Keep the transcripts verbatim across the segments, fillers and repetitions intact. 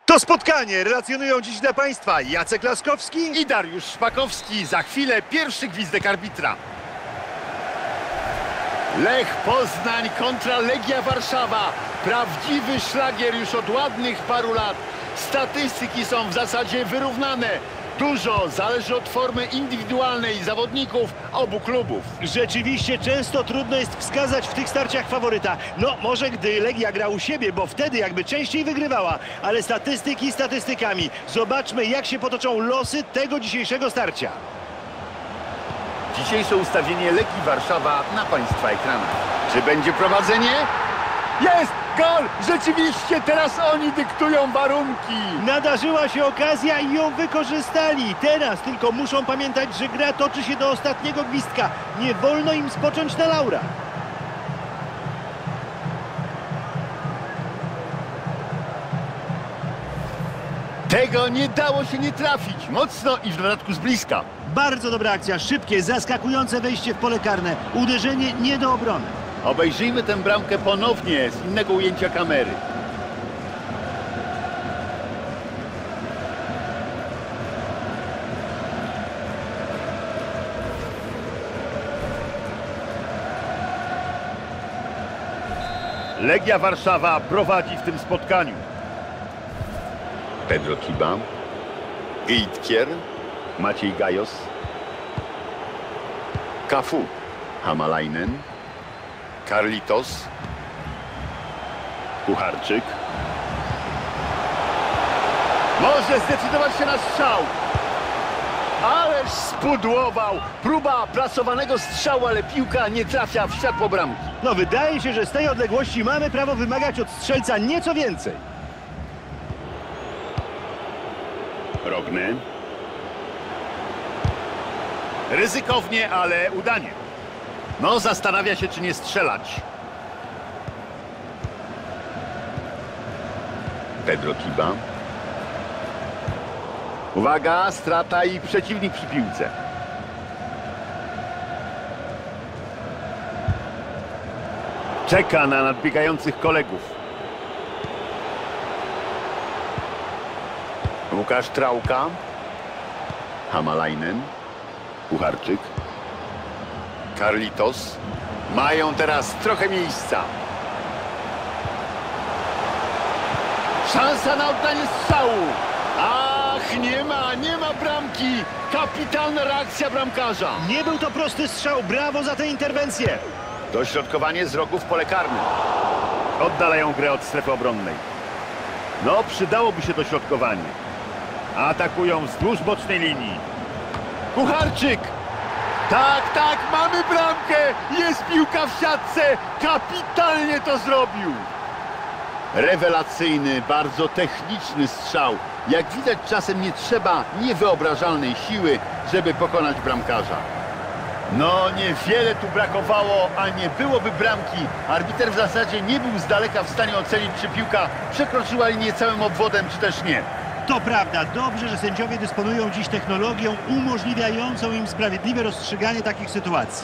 To spotkanie relacjonują dziś dla Państwa Jacek Laskowski i Dariusz Szpakowski. Za chwilę pierwszy gwizdek arbitra. Lech Poznań kontra Legia Warszawa. Prawdziwy szlagier już od ładnych paru lat. Statystyki są w zasadzie wyrównane. Dużo zależy od formy indywidualnej zawodników obu klubów. Rzeczywiście często trudno jest wskazać w tych starciach faworyta. No może gdy Legia gra u siebie, bo wtedy jakby częściej wygrywała. Ale statystyki statystykami. Zobaczmy, jak się potoczą losy tego dzisiejszego starcia. Dzisiejsze ustawienie Legii Warszawa na Państwa ekranach. Czy będzie prowadzenie? Jest! Gol! Rzeczywiście teraz oni dyktują warunki. Nadarzyła się okazja i ją wykorzystali. Teraz tylko muszą pamiętać, że gra toczy się do ostatniego gwizdka. Nie wolno im spocząć na laurach. Tego nie dało się nie trafić. Mocno i w dodatku z bliska. Bardzo dobra akcja. Szybkie, zaskakujące wejście w pole karne. Uderzenie nie do obrony. Obejrzyjmy tę bramkę ponownie z innego ujęcia kamery. Legia Warszawa prowadzi w tym spotkaniu. Pedro Kiba, Geitkier, Maciej Gajos, Cafu, Hamalainen, Carlitos, Kucharczyk. Może zdecydować się na strzał. Ależ spudłował. Próba plasowanego strzału, ale piłka nie trafia w światło bramki. No wydaje się, że z tej odległości mamy prawo wymagać od strzelca nieco więcej. Rogny. Ryzykownie, ale udanie. No, zastanawia się, czy nie strzelać. Pedro Kiba. Uwaga, strata i przeciwnik przy piłce. Czeka na nadbiegających kolegów. Łukasz Trauka. Hamalainen. Kucharczyk. Carlitos. Mają teraz trochę miejsca. Szansa na oddanie strzału. Ach, nie ma, nie ma bramki. Kapitalna reakcja bramkarza. Nie był to prosty strzał. Brawo za tę interwencję. Dośrodkowanie z rogu w pole karne. Oddalają grę od strefy obronnej. No, przydałoby się dośrodkowanie. Atakują wzdłuż bocznej linii. Kucharczyk. Tak, tak, mamy bramkę! Jest piłka w siatce! Kapitalnie to zrobił! Rewelacyjny, bardzo techniczny strzał. Jak widać, czasem nie trzeba niewyobrażalnej siły, żeby pokonać bramkarza. No, niewiele tu brakowało, a nie byłoby bramki. Arbiter w zasadzie nie był z daleka w stanie ocenić, czy piłka przekroczyła linię całym obwodem, czy też nie. To prawda. Dobrze, że sędziowie dysponują dziś technologią umożliwiającą im sprawiedliwe rozstrzyganie takich sytuacji.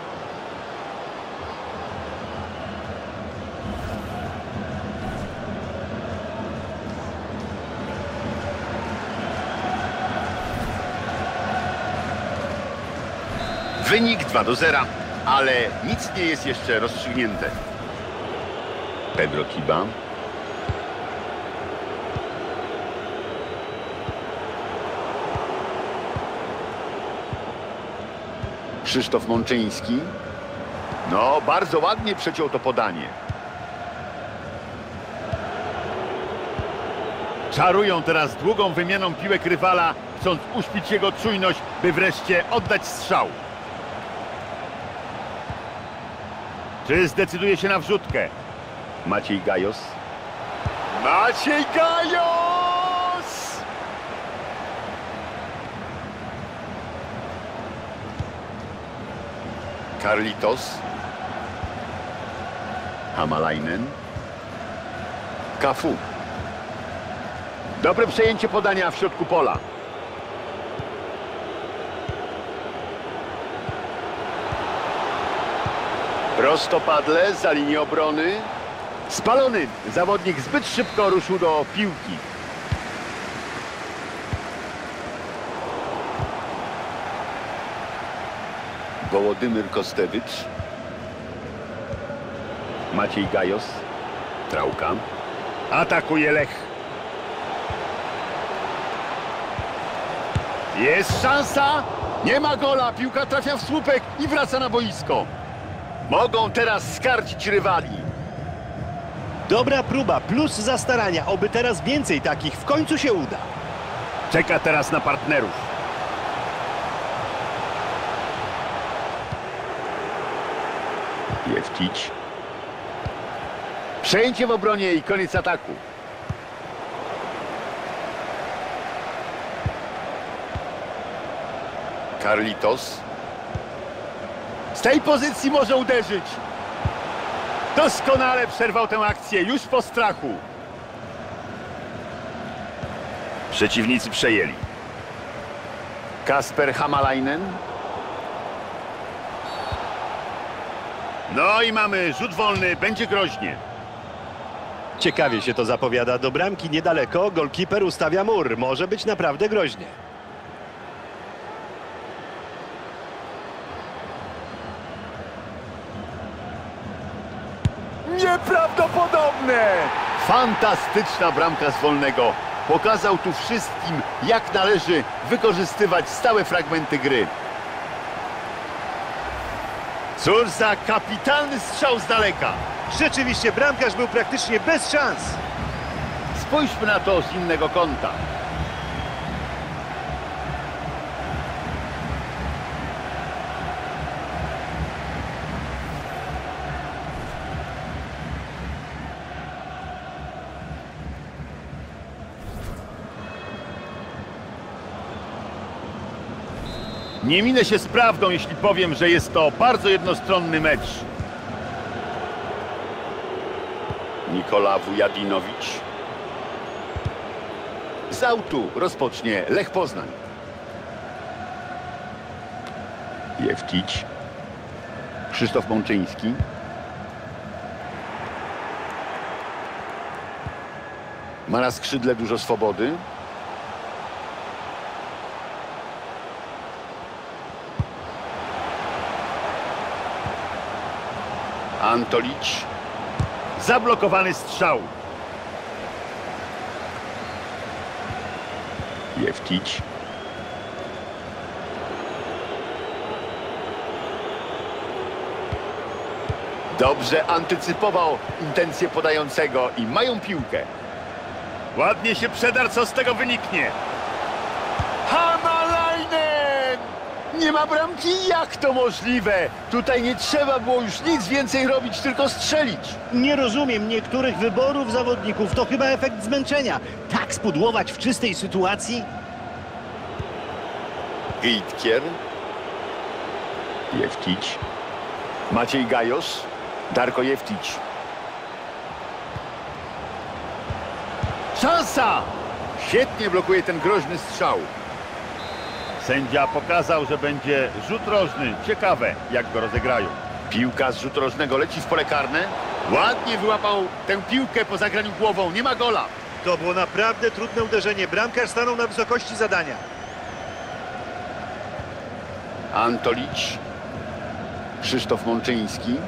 Wynik dwa do zera, ale nic nie jest jeszcze rozstrzygnięte. Pedro Kiba. Krzysztof Mączyński. No, bardzo ładnie przeciął to podanie. Czarują teraz długą wymianą piłek rywala, chcąc uśpić jego czujność, by wreszcie oddać strzał. Czy zdecyduje się na wrzutkę? Maciej Gajos. Maciej Gajos! Carlitos. Hamalainen. Cafu. Dobre przejęcie podania w środku pola. Prostopadle za linię obrony. Spalony. Zawodnik zbyt szybko ruszył do piłki. Wołodymyr Kostewicz. Maciej Gajos. Trałka. Atakuje Lech. Jest szansa. Nie ma gola. Piłka trafia w słupek i wraca na boisko. Mogą teraz skarcić rywali. Dobra próba, plus za starania. Oby teraz więcej takich w końcu się uda. Czeka teraz na partnerów. Jewcić. Przejęcie w obronie i koniec ataku. Carlitos. Z tej pozycji może uderzyć. Doskonale przerwał tę akcję już po strachu. Przeciwnicy przejęli. Kasper Hamalainen. No i mamy rzut wolny, będzie groźnie. Ciekawie się to zapowiada. Do bramki niedaleko, golkiper ustawia mur. Może być naprawdę groźnie. Nieprawdopodobne! Fantastyczna bramka z wolnego. Pokazał tu wszystkim, jak należy wykorzystywać stałe fragmenty gry. Cóż za kapitalny strzał z daleka. Rzeczywiście, bramkarz był praktycznie bez szans. Spójrzmy na to z innego kąta. Nie minę się z prawdą, jeśli powiem, że jest to bardzo jednostronny mecz. Nikola Wujadinowicz. Z autu rozpocznie Lech Poznań. Jewcić. Krzysztof Mączyński. Ma na skrzydle dużo swobody. Antolić. Zablokowany strzał. Jewcić. Dobrze antycypował intencje podającego i mają piłkę. Ładnie się przedarł, co z tego wyniknie. Hamalainen! Nie ma bramki? Jak to możliwe? Tutaj nie trzeba było już nic więcej robić, tylko strzelić. Nie rozumiem niektórych wyborów zawodników. To chyba efekt zmęczenia. Tak spudłować w czystej sytuacji? Gejtkier. Jewcić. Maciej Gajos. Darko Jewcić. Szansa! Świetnie blokuje ten groźny strzał. Sędzia pokazał, że będzie rzut rożny. Ciekawe, jak go rozegrają. Piłka z rzutu rożnego leci w pole karne. Ładnie wyłapał tę piłkę po zagraniu głową. Nie ma gola. To było naprawdę trudne uderzenie. Bramkarz stanął na wysokości zadania. Antolić. Krzysztof Mączyński.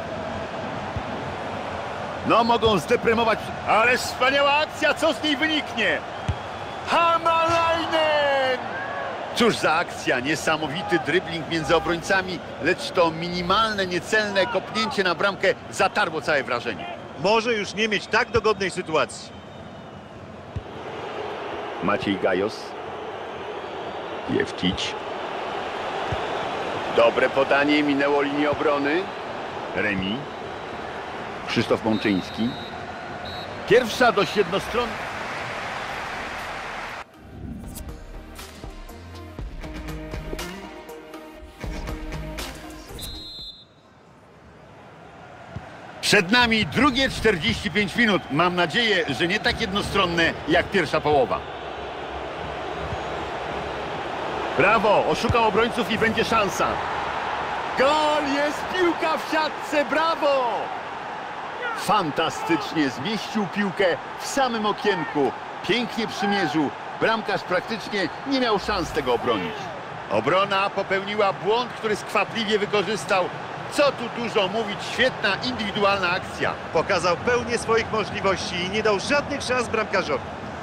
No, mogą zdeprymować, ale wspaniała akcja, co z niej wyniknie? Hamalainen! Cóż za akcja, niesamowity dribbling między obrońcami, lecz to minimalne, niecelne kopnięcie na bramkę zatarło całe wrażenie. Może już nie mieć tak dogodnej sytuacji. Maciej Gajos. Jewcić. Dobre podanie, minęło linię obrony. Remi. Krzysztof Mączyński. Pierwsza dość jednostronna. Przed nami drugie czterdzieści pięć minut. Mam nadzieję, że nie tak jednostronne jak pierwsza połowa. Brawo! Oszukał obrońców i będzie szansa. Gol! Jest piłka w siatce! Brawo! Fantastycznie zmieścił piłkę w samym okienku. Pięknie przymierzył. Bramkarz praktycznie nie miał szans tego obronić. Obrona popełniła błąd, który skwapliwie wykorzystał. Co tu dużo mówić, świetna indywidualna akcja. Pokazał pełnię swoich możliwości i nie dał żadnych szans bramkarzowi.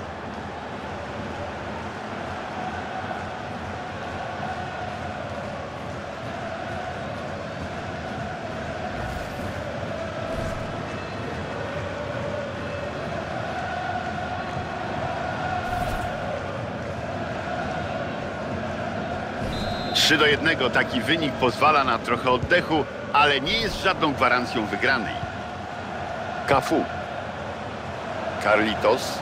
trzy do jednego taki wynik pozwala na trochę oddechu, ale nie jest żadną gwarancją wygranej. Cafu. Carlitos.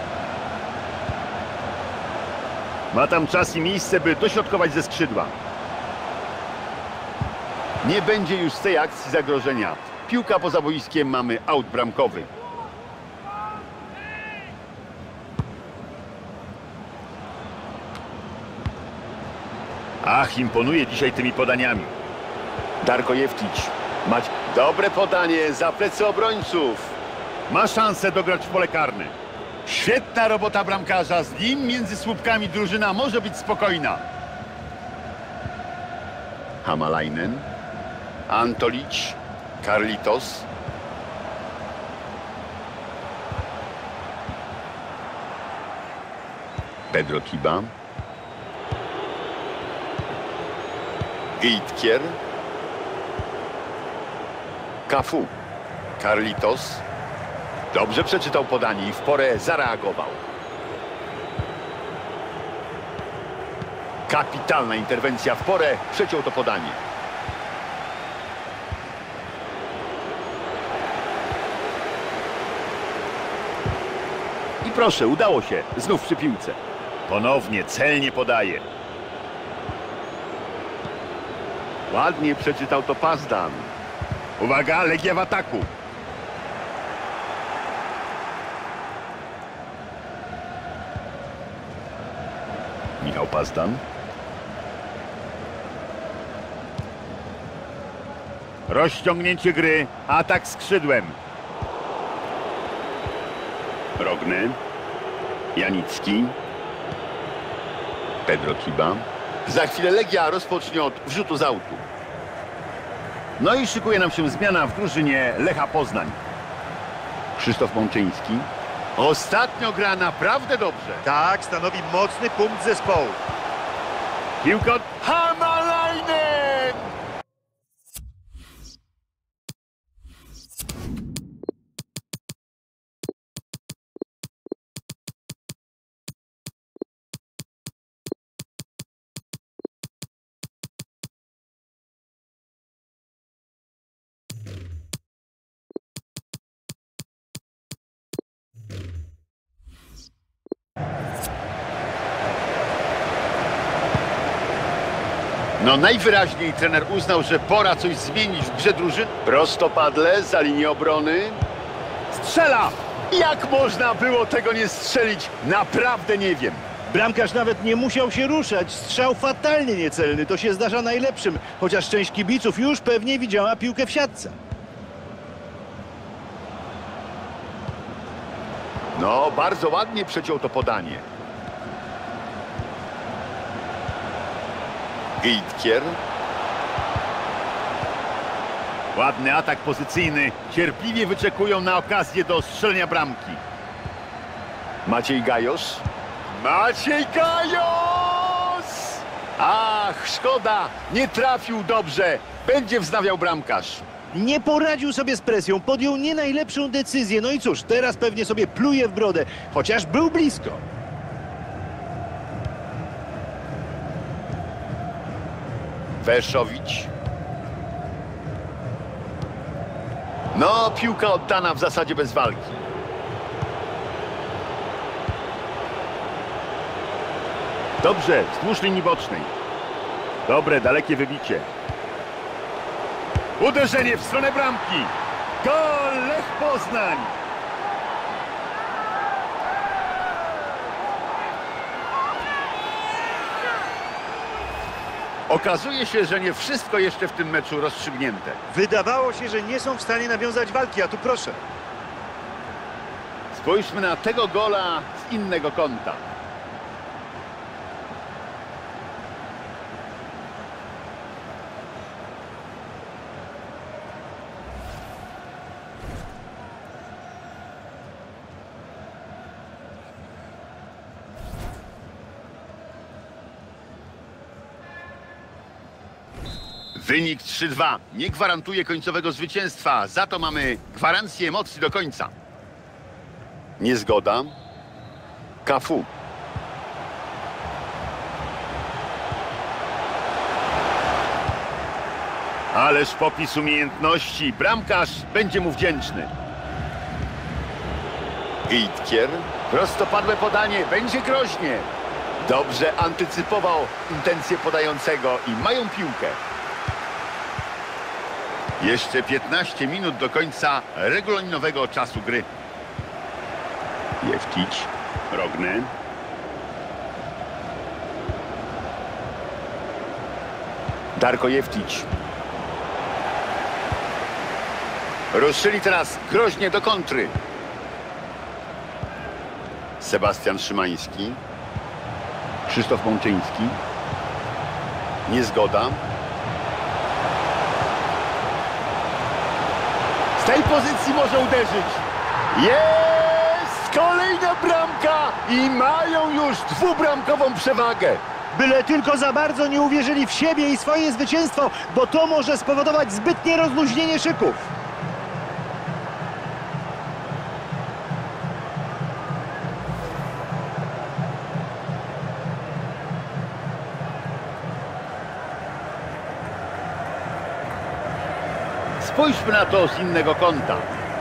Ma tam czas i miejsce, by dośrodkować ze skrzydła. Nie będzie już z tej akcji zagrożenia. Piłka poza boiskiem, mamy aut bramkowy. Ach, imponuje dzisiaj tymi podaniami. Darko Jewtić. Mać dobre podanie za plecy obrońców. Ma szansę dograć w pole karne. Świetna robota bramkarza. Z nim między słupkami drużyna może być spokojna. Hamalainen. Antolić. Carlitos. Pedro Kiba. Geitkier. Cafu. Carlitos. Dobrze przeczytał podanie i w porę zareagował. Kapitalna interwencja w porę. Przeciął to podanie. I proszę, udało się. Znów przy piłce. Ponownie celnie podaje. Ładnie przeczytał to Pazdan. Uwaga, Legia w ataku. Michał Pazdan. Rozciągnięcie gry, atak skrzydłem. Rogny. Janicki. Pedro Kiba. Za chwilę Legia rozpocznie od wrzutu z autu. No i szykuje nam się zmiana w drużynie Lecha Poznań. Krzysztof Mączyński. Ostatnio gra naprawdę dobrze. Tak, stanowi mocny punkt zespołu. Piłka od Hamalainen! No najwyraźniej trener uznał, że pora coś zmienić w grze drużyny. Prostopadle za linię obrony. Strzela! Jak można było tego nie strzelić? Naprawdę nie wiem. Bramkarz nawet nie musiał się ruszać. Strzał fatalnie niecelny. To się zdarza najlepszym. Chociaż część kibiców już pewnie widziała piłkę w siatce. No, bardzo ładnie przeciął to podanie. Geitkier. Ładny atak pozycyjny. Cierpliwie wyczekują na okazję do strzelenia bramki. Maciej Gajos. Maciej Gajos! Ach, szkoda. Nie trafił dobrze. Będzie wznawiał bramkarz. Nie poradził sobie z presją. Podjął nie najlepszą decyzję. No i cóż, teraz pewnie sobie pluje w brodę. Chociaż był blisko. Weszowicz. No, piłka oddana w zasadzie bez walki. Dobrze, wzdłuż linii bocznej. Dobre, dalekie wybicie. Uderzenie w stronę bramki. Gol Lech Poznań. Okazuje się, że nie wszystko jeszcze w tym meczu rozstrzygnięte. Wydawało się, że nie są w stanie nawiązać walki, a tu proszę. Spójrzmy na tego gola z innego kąta. Wynik trzy dwa nie gwarantuje końcowego zwycięstwa, za to mamy gwarancję emocji do końca. Niezgoda. Cafu. Ależ popis umiejętności. Bramkarz będzie mu wdzięczny. Itkier. Prostopadłe podanie. Będzie groźnie. Dobrze antycypował intencje podającego i mają piłkę. Jeszcze piętnaście minut do końca regulaminowego czasu gry. Jewtić. Rogny. Darko Jewtić. Ruszyli teraz groźnie do kontry. Sebastian Szymański. Krzysztof Mączyński. Niezgoda. Z tej pozycji może uderzyć. Jest! Kolejna bramka! I mają już dwubramkową przewagę. Byle tylko za bardzo nie uwierzyli w siebie i swoje zwycięstwo, bo to może spowodować zbytnie rozluźnienie szyków. Spójrzmy na to z innego kąta.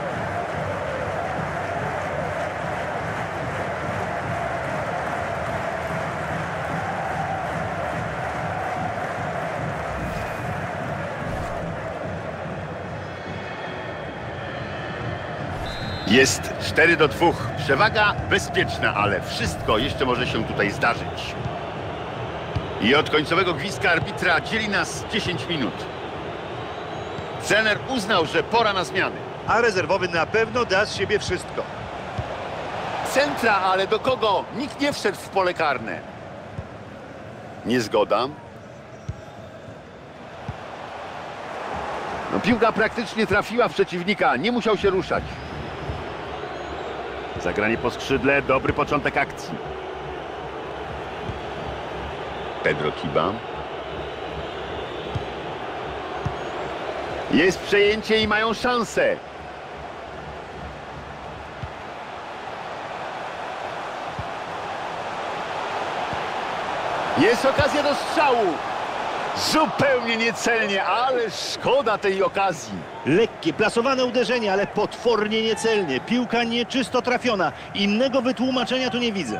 Jest cztery do dwóch. Przewaga bezpieczna, ale wszystko jeszcze może się tutaj zdarzyć. I od końcowego gwizdka arbitra dzieli nas dziesięć minut. Trener uznał, że pora na zmiany. A rezerwowy na pewno da z siebie wszystko. Centra, ale do kogo? Nikt nie wszedł w pole karne. Niezgoda. No, piłka praktycznie trafiła w przeciwnika. Nie musiał się ruszać. Zagranie po skrzydle. Dobry początek akcji. Pedro Kiba. Jest przejęcie i mają szansę. Jest okazja do strzału. Zupełnie niecelnie, ale szkoda tej okazji. Lekkie, plasowane uderzenie, ale potwornie niecelnie. Piłka nieczysto trafiona. Innego wytłumaczenia tu nie widzę.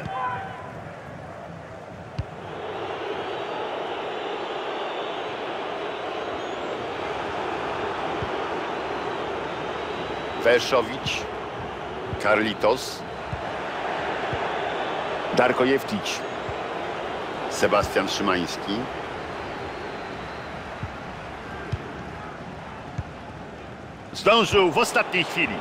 Weszowicz. Carlitos. Darko Jewtić. Sebastian Szymański. Zdążył w ostatniej chwili.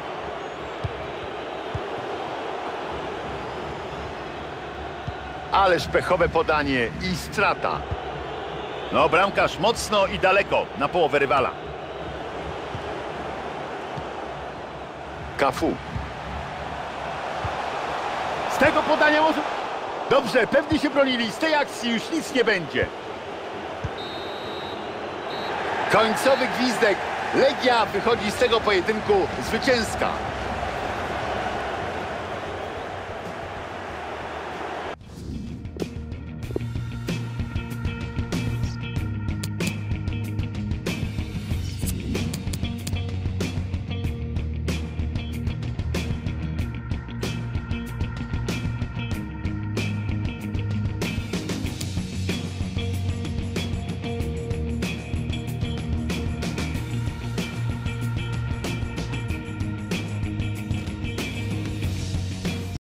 Ależ pechowe podanie i strata. No, bramkarz mocno i daleko na połowę rywala. Cafu. Z tego podania może... Dobrze, pewnie się bronili. Z tej akcji już nic nie będzie. Końcowy gwizdek. Legia wychodzi z tego pojedynku zwycięska.